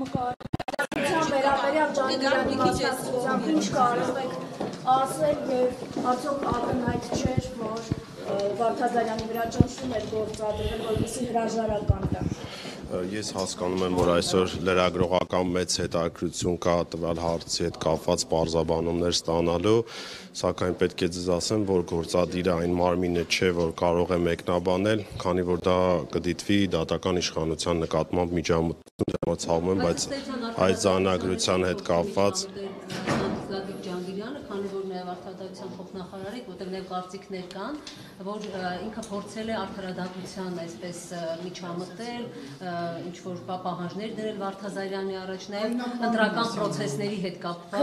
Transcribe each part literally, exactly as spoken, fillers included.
Մկայության վերաբերյալ Ջանգիրյանի մասնակցությամբ ինչ կարող եք ասել եւ արդյոք ակնհայտ չէր, որ Վարդազարյանի վրա ճնշում էր գործադրվել, որպեսզի հրաժարական տա։ Ես հասկանում եմ, որ այսօր լրագրողական մեծ հետաքրքրություն կա տվյալ հարցի հետ կապված պարզաբանումներ ստանալու, սակայն պետք է ձեզ ասեմ, որ գործադիրը այն մարմինը չէ, որ կարող է մեկնաբանել, քանի որ դա կդիտվի դատական իշխանության նկատմամբ միջամտություն դրամացավում եմ, բայց այդ զանագրության հետ կապված Ջանգիրյանը, քանի որ նաև արտադրության փոխնախարարի, որտեղ նաև կարծիքներ կան, որ ինքը փորձել է արդարադատության այսպես միջամտել, ինչ որ պահանջներ դրել Վարդազարյանի առաջ, նաև ընտրական process-ների հետ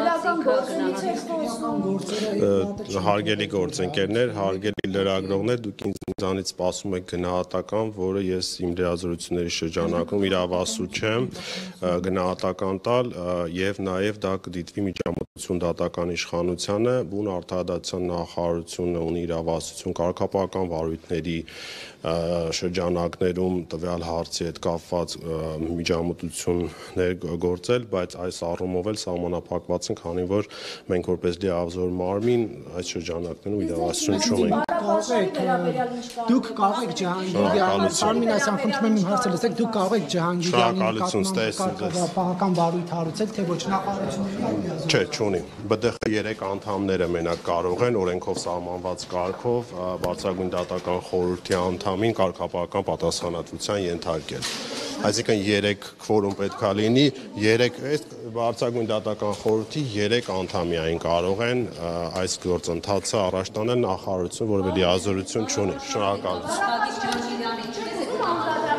կապված հարգելի գործընկերներ, հարգելի լրագրողներ, դուք ինձանից սպասում եք գնահատական, որը ես իմ լրատվությունների շրջանակում իրավասու չեմ գնահատական տալ եւ նաեւ դա կդիտվի միջամտություն դատական իշխանությանը, բուն արդարադատության նախարարությունը ունի իրավասություն կարգապահական վարույթների շրջանակներում տվյալ հարցի հետ կապված միջամտություններ գործել, բայց այս առումով էլ սահմանափակված են, քանի որ մենք որպես լիազոր մարմին այս շրջանակներում իրավասություն չունենք։ Դուք կարող եք Ջահանգիրյանի, Արմին Ասյան, խնդրում եմ իմ հարցը լսեք, դուք կարող եք Ջահանգիրյանի կարգապահական վարույթ հարուցել, թե ոչ նախարարությունների։ Չէ, չունի։ B D X երեք անդամները մենակ կարող են օրենքով սահմանված կարգով բարձրագույն դատական խորհրդի անդամին կարգապահական պատասխանատվության ենթարկել։ Այսինքն երեք քվորում պետք է լինի, երեք բարձրագույն դատական խորհրդի երեք անդամային կարող են այս գործընթացը առաջ տանել նախարարությունը, որը լիազորություն չունի։ Շնորհակալություն։